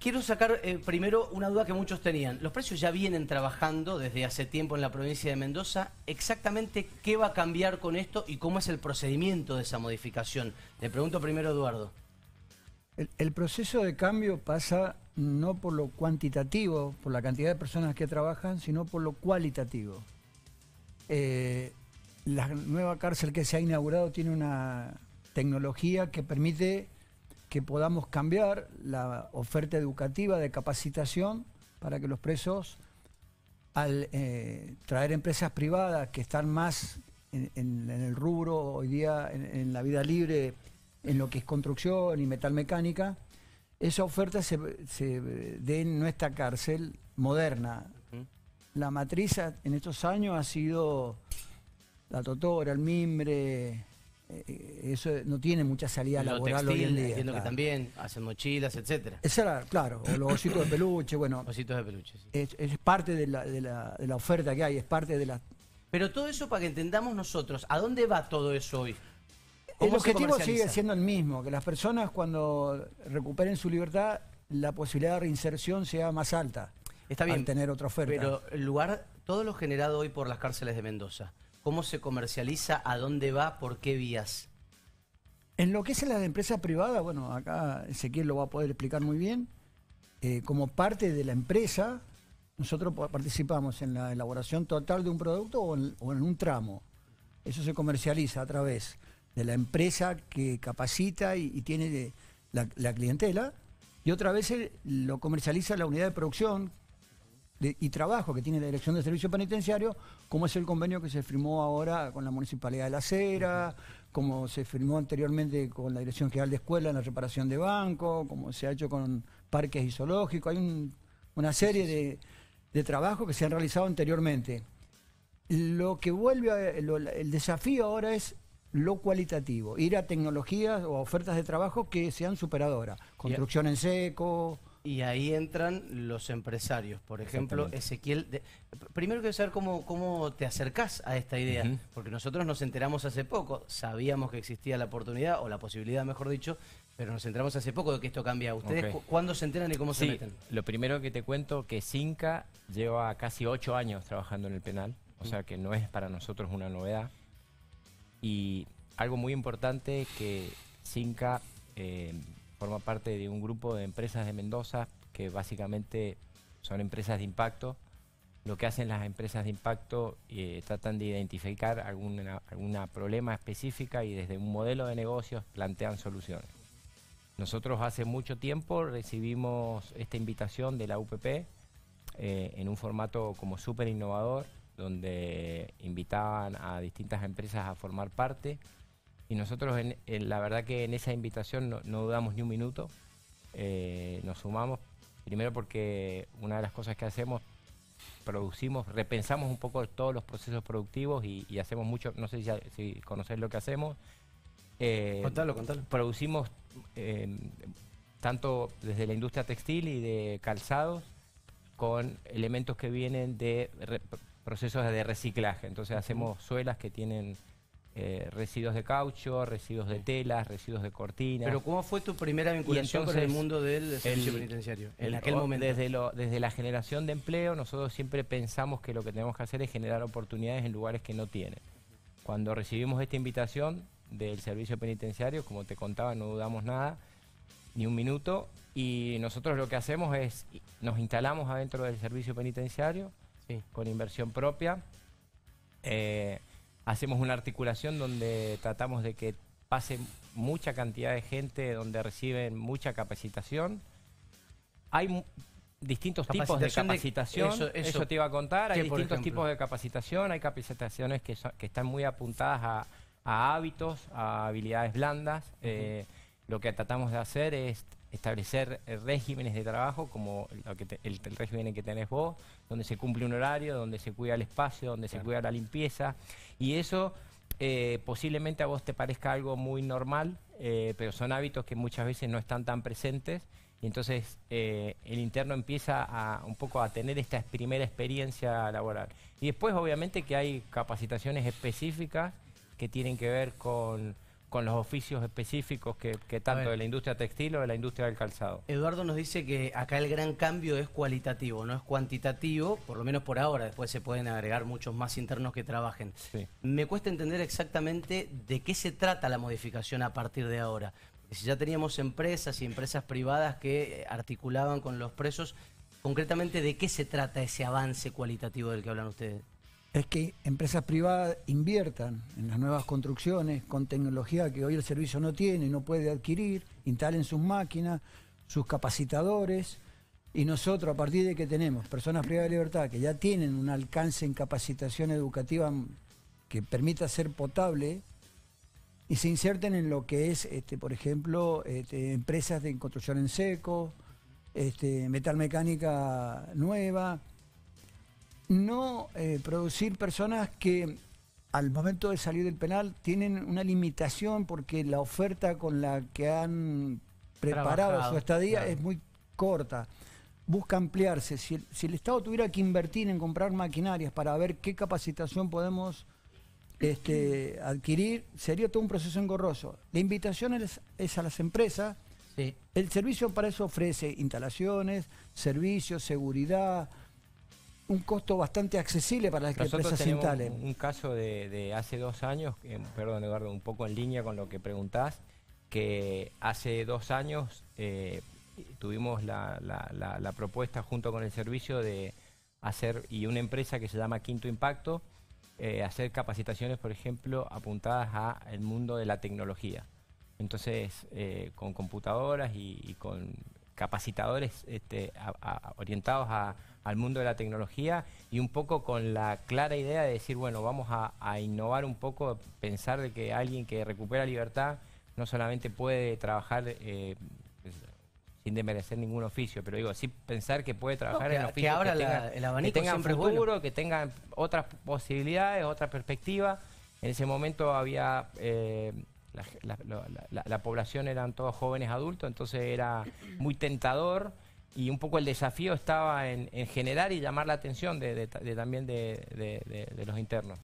Quiero sacar primero una duda que muchos tenían. Los precios ya vienen trabajando desde hace tiempo en la provincia de Mendoza. Exactamente qué va a cambiar con esto y cómo es el procedimiento de esa modificación. Le pregunto primero a Eduardo. El proceso de cambio pasa no por lo cuantitativo, por la cantidad de personas que trabajan, sino por lo cualitativo. La nueva cárcel que se ha inaugurado tiene una tecnología que permite que podamos cambiar la oferta educativa de capacitación para que los presos, al traer empresas privadas que están más en el rubro hoy día, en la vida libre, en lo que es construcción y metalmecánica, esa oferta se dé en nuestra cárcel moderna. La matriz en estos años ha sido la totora, el mimbre. Eso no tiene mucha salida laboral hoy en día. Entiendo que también hacen mochilas, etcétera. Esa era, claro, o los ositos de peluche, bueno. Ositos de peluche, sí. Es parte de la oferta que hay, es parte de la... Pero todo eso, para que entendamos nosotros, ¿a dónde va todo eso hoy? El objetivo sigue siendo el mismo, que las personas cuando recuperen su libertad, la posibilidad de reinserción sea más alta. Está bien, al tener otra oferta. Pero el lugar, todo lo generado hoy por las cárceles de Mendoza, ¿cómo se comercializa? ¿A dónde va? ¿Por qué vías? En lo que es la empresa privada, bueno, acá Ezequiel lo va a poder explicar muy bien. Como parte de la empresa, nosotros participamos en la elaboración total de un producto o en un tramo. Eso se comercializa a través de la empresa que capacita y tiene la clientela, y otra vez lo comercializa la unidad de producción y trabajo que tiene la Dirección de Servicio Penitenciario, como es el convenio que se firmó ahora con la Municipalidad de La Cera, como se firmó anteriormente con la Dirección General de Escuela en la reparación de banco, como se ha hecho con parques y zoológicos. Hay una serie de trabajos que se han realizado anteriormente. Lo que vuelve el desafío ahora es lo cualitativo, ir a tecnologías o a ofertas de trabajo que sean superadoras, construcción en seco. Y ahí entran los empresarios. Por ejemplo, Ezequiel, primero quiero saber cómo te acercás a esta idea, porque nosotros nos enteramos hace poco, sabíamos que existía la oportunidad, o la posibilidad, mejor dicho, pero nos enteramos hace poco de que esto cambia. ¿Ustedes cuándo se enteran y cómo se meten? Lo primero que te cuento que Cinca lleva casi 8 años trabajando en el penal, o sea que no es para nosotros una novedad. Y algo muy importante que Cinca forma parte de un grupo de empresas de Mendoza que básicamente son empresas de impacto. Lo que hacen las empresas de impacto, tratan de identificar alguna problema específica y desde un modelo de negocios plantean soluciones. Nosotros hace mucho tiempo recibimos esta invitación de la UPP en un formato como súper innovador, donde invitaban a distintas empresas a formar parte. Y nosotros, la verdad que en esa invitación no dudamos ni un minuto, nos sumamos, primero porque una de las cosas que hacemos, repensamos un poco todos los procesos productivos y hacemos mucho, no sé si conocés lo que hacemos. Contalo. Producimos tanto desde la industria textil y de calzados, con elementos que vienen de procesos de reciclaje. Entonces hacemos suelas que tienen residuos de caucho, residuos de telas, residuos de cortinas. Pero ¿cómo fue tu primera vinculación con el mundo del servicio penitenciario en aquel momento? Desde la generación de empleo, nosotros siempre pensamos que lo que tenemos que hacer es generar oportunidades en lugares que no tienen. Cuando recibimos esta invitación del servicio penitenciario, como te contaba, no dudamos nada, ni un minuto, y nosotros lo que hacemos es, nos instalamos adentro del servicio penitenciario, con inversión propia. Hacemos una articulación donde tratamos de que pase mucha cantidad de gente, donde reciben mucha capacitación. Hay distintos tipos de capacitación, eso te iba a contar. Hay distintos tipos de capacitación, hay capacitaciones que están muy apuntadas a hábitos, a habilidades blandas. Lo que tratamos de hacer es establecer regímenes de trabajo como el régimen que tenés vos, donde se cumple un horario, donde se cuida el espacio, donde se cuida la limpieza. Y eso posiblemente a vos te parezca algo muy normal, pero son hábitos que muchas veces no están tan presentes. Y entonces el interno empieza un poco a tener esta primera experiencia laboral. Y después obviamente que hay capacitaciones específicas que tienen que ver con con los oficios específicos que tanto de la industria textil o de la industria del calzado. Eduardo nos dice que acá el gran cambio es cualitativo, no es cuantitativo, por lo menos por ahora. Después se pueden agregar muchos más internos que trabajen. Sí. Me cuesta entender exactamente de qué se trata la modificación a partir de ahora. Porque si ya teníamos empresas y empresas privadas que articulaban con los presos, concretamente, ¿de qué se trata ese avance cualitativo del que hablan ustedes? Es que empresas privadas inviertan en las nuevas construcciones con tecnología que hoy el servicio no tiene, no puede adquirir, instalen sus máquinas, sus capacitadores, y nosotros, a partir de que tenemos personas privadas de libertad que ya tienen un alcance en capacitación educativa que permita ser potable, y se inserten en lo que es, por ejemplo, empresas de construcción en seco, metalmecánica nueva. No producir personas que al momento de salir del penal tienen una limitación porque la oferta con la que han preparado su estadía, claro, es muy corta. Busca ampliarse. Si el Estado tuviera que invertir en comprar maquinarias para ver qué capacitación podemos adquirir, sería todo un proceso engorroso. La invitación es a las empresas. Sí. El servicio para eso ofrece instalaciones, servicios, seguridad, un costo bastante accesible para las empresas se instalen. Nosotros tenemos un caso de hace 2 años, perdón Eduardo, un poco en línea con lo que preguntás, que hace 2 años tuvimos la propuesta junto con el servicio de hacer, y una empresa que se llama Quinto Impacto, hacer capacitaciones, por ejemplo, apuntadas al mundo de la tecnología. Entonces, con computadoras y con capacitadores orientados al mundo de la tecnología, y un poco con la clara idea de decir, bueno, vamos a innovar un poco, pensar de que alguien que recupera libertad no solamente puede trabajar sin desmerecer ningún oficio, pero digo, sí pensar que puede trabajar en oficios que abra el abanico, que tengan futuro, bueno, que tengan otras posibilidades, otra perspectiva. En ese momento había... La población eran todos jóvenes adultos, entonces era muy tentador, y un poco el desafío estaba en generar y llamar la atención también de los internos.